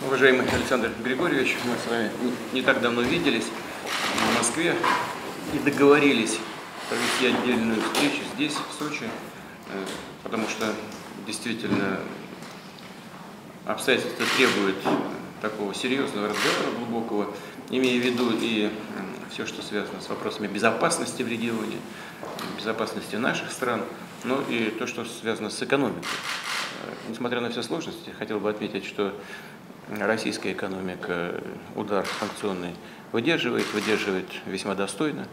Уважаемый Александр Григорьевич, мы с вами не так давно виделись в Москве и договорились провести отдельную встречу здесь, в Сочи, потому что действительно обстоятельства требуют такого серьезного разговора, глубокого, имея в виду и все, что связано с вопросами безопасности в регионе, безопасности наших стран, но и то, что связано с экономикой. Несмотря на все сложности, хотел бы отметить, что российская экономика удар санкционный выдерживает весьма достойно.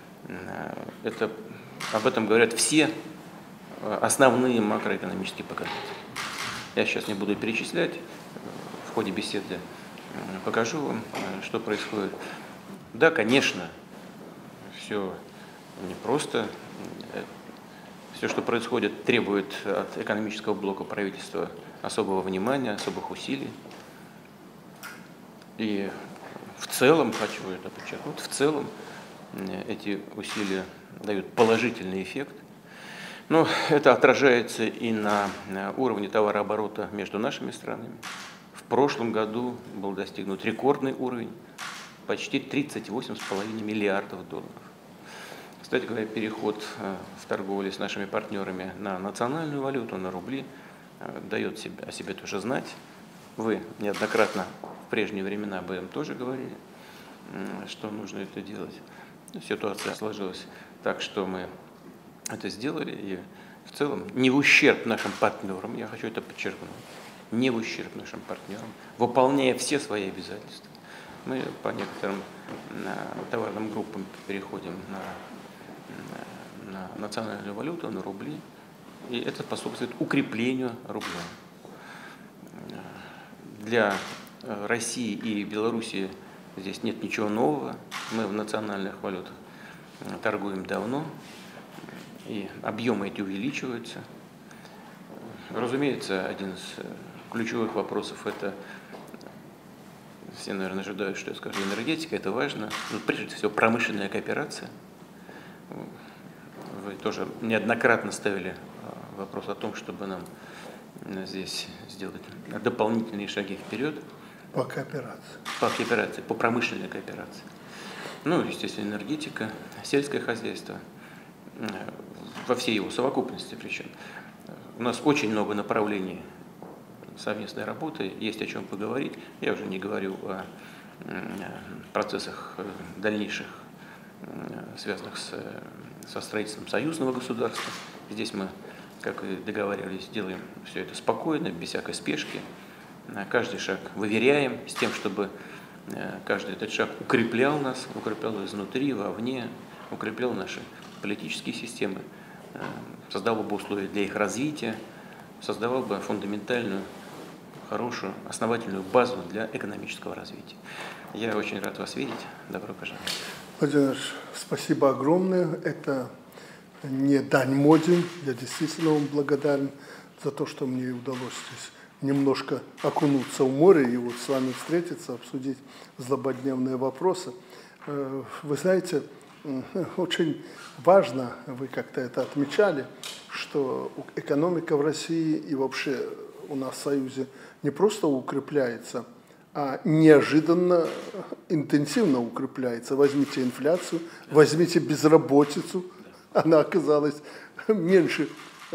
Об этом говорят все основные макроэкономические показатели. Я сейчас не буду перечислять, в ходе беседы покажу вам, что происходит. Да, конечно, все непросто. Все, что происходит, требует от экономического блока правительства особого внимания, особых усилий. И в целом, хочу это подчеркнуть, в целом эти усилия дают положительный эффект. Но это отражается и на уровне товарооборота между нашими странами. В прошлом году был достигнут рекордный уровень, почти 38,5 миллиардов долларов. Кстати говоря, переход в торговле с нашими партнерами на национальную валюту, на рубли, дает о себе тоже знать. Вы неоднократно в прежние времена об этом тоже говорили, что нужно это делать. Ситуация сложилась так, что мы это сделали, и в целом не в ущерб нашим партнерам, я хочу это подчеркнуть, не в ущерб нашим партнерам, выполняя все свои обязательства. Мы по некоторым товарным группам переходим на национальную валюту, на рубли, и это способствует укреплению рубля. Для России и Белоруссии здесь нет ничего нового. Мы в национальных валютах торгуем давно, и объемы эти увеличиваются. Разумеется, один из ключевых вопросов – это, все, наверное, ожидают, что я скажу, энергетика, это важно, но прежде всего промышленная кооперация. Вы тоже неоднократно ставили вопрос о том, чтобы нам здесь сделать дополнительные шаги вперед. По кооперации. По кооперации, по промышленной кооперации. Ну, естественно, энергетика, сельское хозяйство, во всей его совокупности причем. У нас очень много направлений совместной работы, есть о чем поговорить. Я уже не говорю о процессах дальнейших, связанных со строительством союзного государства. Здесь мы, как и договаривались, делаем все это спокойно, без всякой спешки. Каждый шаг выверяем с тем, чтобы каждый этот шаг укреплял нас, укреплял изнутри, вовне, укреплял наши политические системы, создавал бы условия для их развития, создавал бы фундаментальную, хорошую, основательную базу для экономического развития. Я очень рад вас видеть. Добро пожаловать. Владимир, спасибо огромное. Это не дань моде. Я действительно вам благодарен за то, что мне удалось здесь немножко окунуться в море и вот с вами встретиться, обсудить злободневные вопросы. Вы знаете, очень важно, вы как-то это отмечали, что экономика в России и вообще у нас в Союзе не просто укрепляется, а неожиданно интенсивно укрепляется. Возьмите инфляцию, возьмите безработицу, она оказалась меньше,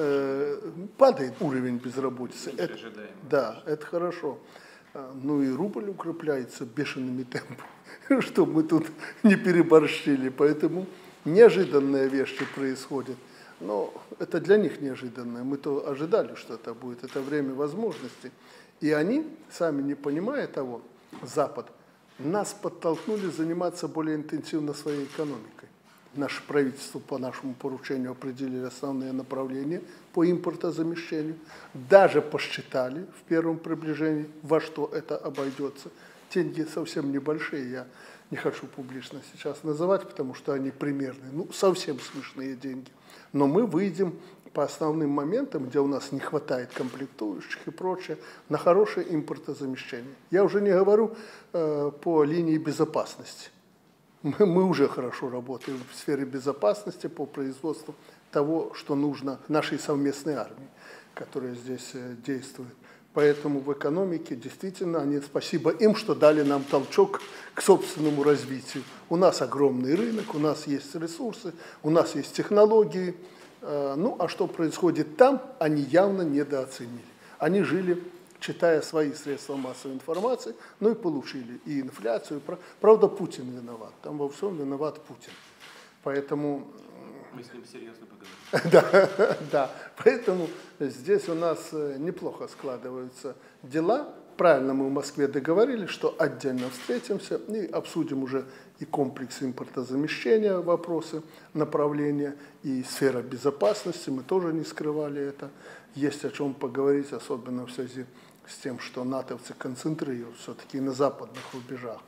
падает уровень безработицы. Да, это хорошо. Ну и рубль укрепляется бешеными темпами, чтобы мы тут не переборщили. Поэтому неожиданные вещи происходят. Но это для них неожиданное. Мы-то ожидали, что это будет. Это время возможностей. И они, сами не понимая того, Запад, нас подтолкнули заниматься более интенсивно своей экономикой. Наше правительство по нашему поручению определили основные направления по импортозамещению. Даже посчитали в первом приближении, во что это обойдется. Деньги совсем небольшие, я не хочу публично сейчас называть, потому что они примерные, ну совсем смешные деньги. Но мы выйдем по основным моментам, где у нас не хватает комплектующих и прочее, на хорошее импортозамещение. Я уже не говорю по линии безопасности. Мы уже хорошо работаем в сфере безопасности по производству того, что нужно нашей совместной армии, которая здесь действует. Поэтому в экономике действительно они, спасибо им, что дали нам толчок к собственному развитию. У нас огромный рынок, у нас есть ресурсы, у нас есть технологии. Ну, а что происходит там, они явно недооценили. Они жили, читая свои средства массовой информации, ну и получили и инфляцию. Правда, Путин виноват. Там во всем виноват Путин. Поэтому... Мы с ним серьезно поговорим. Да, поэтому здесь у нас неплохо складываются дела. Правильно мы в Москве договорились, что отдельно встретимся и обсудим уже и комплекс импортозамещения, вопросы, направления, и сфера безопасности. Мы тоже не скрывали это. Есть о чем поговорить, особенно в связи с тем, что натовцы концентрируют все-таки на западных рубежах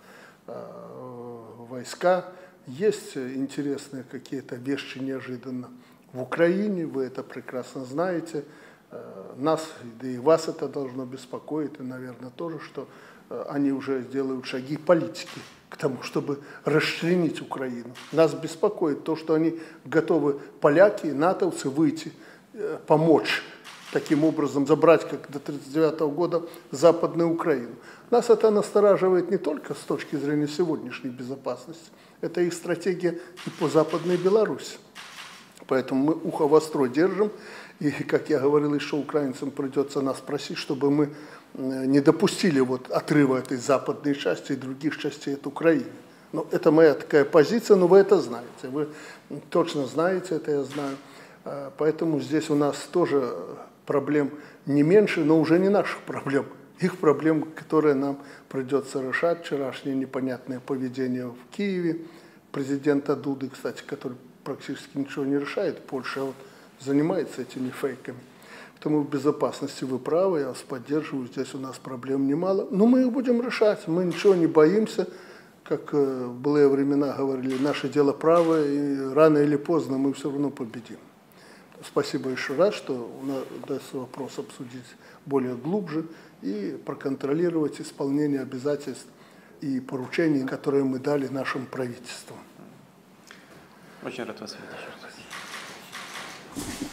войска. Есть интересные какие-то вещи неожиданно в Украине, вы это прекрасно знаете. Нас, да и вас это должно беспокоить, и, наверное, тоже, что они уже делают шаги политики к тому, чтобы расчленить Украину. Нас беспокоит то, что они готовы, поляки и натовцы, выйти, помочь, таким образом забрать, как до 1939 года, Западную Украину. Нас это настораживает не только с точки зрения сегодняшней безопасности, это их стратегия и по Западной Беларуси. Поэтому мы ухо востро держим, и, как я говорил, еще украинцам придется нас просить, чтобы мы не допустили вот отрыва этой западной части и других частей от Украины. Ну, это моя такая позиция, но вы это знаете, вы точно знаете это, я знаю. Поэтому здесь у нас тоже проблем не меньше, но уже не наших проблем. Их проблем, которые нам придется решать. Вчерашнее непонятное поведение в Киеве президента Дуды, кстати, который практически ничего не решает, Польша вот занимается этими фейками. Поэтому в безопасности вы правы, я вас поддерживаю, здесь у нас проблем немало. Но мы их будем решать, мы ничего не боимся. Как в былые времена говорили, наше дело правое, и рано или поздно мы все равно победим. Спасибо еще раз, что у нас удастся вопрос обсудить более глубже и проконтролировать исполнение обязательств и поручений, которые мы дали нашим правительствам. Очень рад вас видеть еще раз.